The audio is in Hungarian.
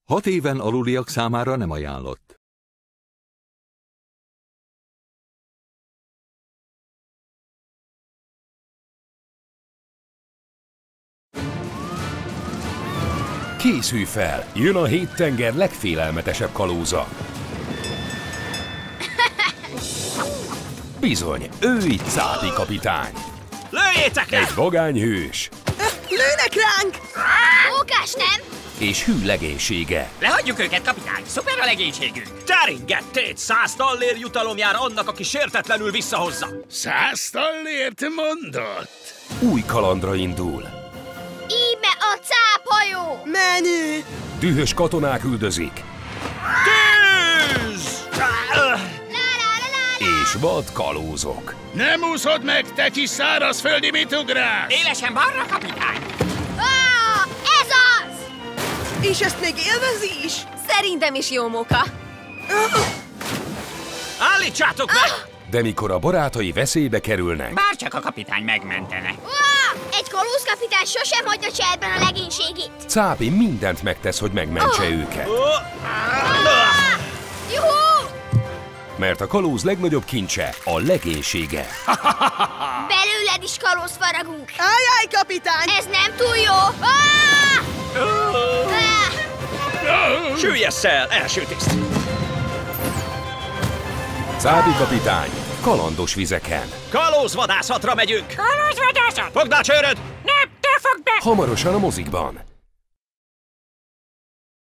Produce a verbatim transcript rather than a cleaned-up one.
Hat éven aluliak számára nem ajánlott. Készülj fel! Jön a hét tenger legfélelmetesebb kalóza. Bizony, ő itt Cápi kapitány. Lőjétek le! Egy vagányhős. Lőnek ránk! Mókás, nem? És hű legénysége. Lehagyjuk őket, kapitány! Szuper a legénységünk! Teringettét! Száz tallér jutalom jár annak, aki sértetlenül visszahozza! Száz tallért mondott? Új kalandra indul. Íme a cáphajó! Menő! Dühös katonák üldözik. Tűz! És vad kalózok. Nem úszod meg, te kis szárazföldi mitugrás! Élesen balra, kapitány! Ah, ez az! És ezt még élvezi is? Szerintem is jó, Móka. Állítsátok meg! De mikor a barátai veszélybe kerülnek, Bárcsak a kapitány megmentene. Ah, egy kalózkapitány sosem hagyja cserben a legénységét. Cápi mindent megtesz, hogy megmentse őket. Juhú! Mert a kalóz legnagyobb kincse a legénysége. Belőled is kalóz faragunk. Ájjáj, kapitány! Ez nem túl jó. Ah! Ah! Süllyessz el, első tiszt! Cápi kapitány, kalandos vizeken. Kalózvadászatra megyünk! Kalózvadászat! Fogd a csőröd! Nem, te fogd be! Hamarosan a mozikban.